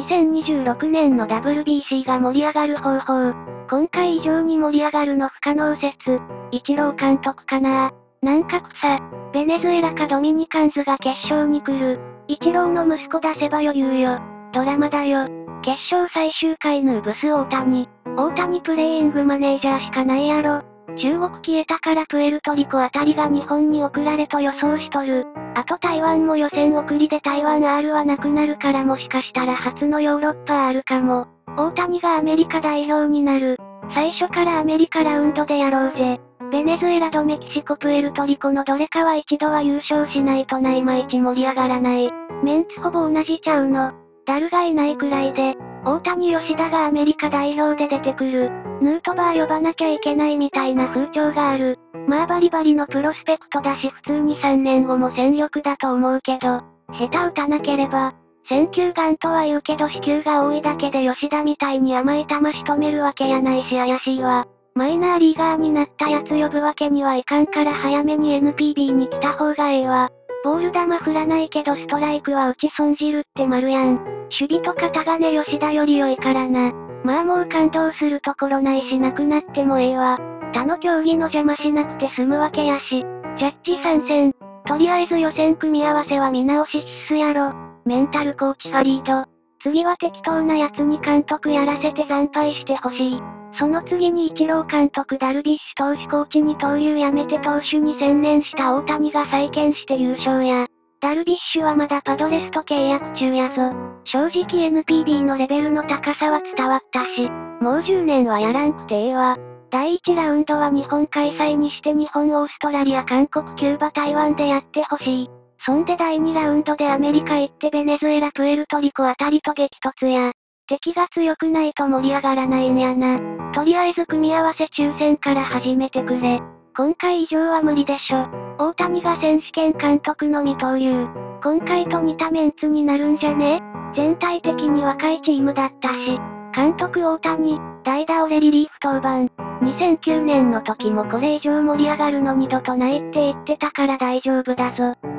2026年の WBC が盛り上がる方法。今回以上に盛り上がるの不可能説。イチロー監督かな。なんか草。ベネズエラかドミニカンズが決勝に来る。イチローの息子出せば余裕よ。ドラマだよ。決勝最終回ヌーブス大谷。大谷プレイングマネージャーしかないやろ。中国消えたからプエルトリコあたりが日本に送られと予想しとる。あと台湾も予選送りで台湾 R はなくなるからもしかしたら初のヨーロッパ R かも。大谷がアメリカ代表になる。最初からアメリカラウンドでやろうぜ。ベネズエラとメキシコプエルトリコのどれかは一度は優勝しないとないまいち盛り上がらない。メンツほぼ同じちゃうの。ダルがいないくらいで、大谷吉田がアメリカ代表で出てくる。ヌートバー呼ばなきゃいけないみたいな風潮がある。まあバリバリのプロスペクトだし普通に3年後も戦力だと思うけど、下手打たなければ、選球眼とは言うけど死球が多いだけで吉田みたいに甘い球仕留めるわけやないし怪しいわ。マイナーリーガーになったやつ呼ぶわけにはいかんから早めに NPB に来た方がええわ。ボール球振らないけどストライクは打ち損じるって丸やん。守備とかタネ吉田より良いからな。まあもう感動するところないしなくなってもええわ。他の競技の邪魔しなくて済むわけやし。ジャッジ参戦。とりあえず予選組み合わせは見直し必須やろ。メンタルコーチファリード。次は適当なやつに監督やらせて惨敗してほしい。その次にイチロー監督ダルビッシュ投手コーチに投球やめて投手に専念した大谷が再建して優勝や。ダルビッシュはまだパドレスと契約中やぞ。正直 NPB のレベルの高さは伝わったし、もう10年はやらんくてええわ。第1ラウンドは日本開催にして日本オーストラリア韓国キューバ台湾でやってほしい。そんで第2ラウンドでアメリカ行ってベネズエラプエルトリコあたりと激突や。敵が強くないと盛り上がらないんやな。とりあえず組み合わせ抽選から始めてくれ。今回以上は無理でしょ。大谷が選手兼監督の二刀流。今回と似たメンツになるんじゃね？全体的に若いチームだったし。監督大谷、代打俺リリーフ登板。2009年の時もこれ以上盛り上がるの二度とないって言ってたから大丈夫だぞ。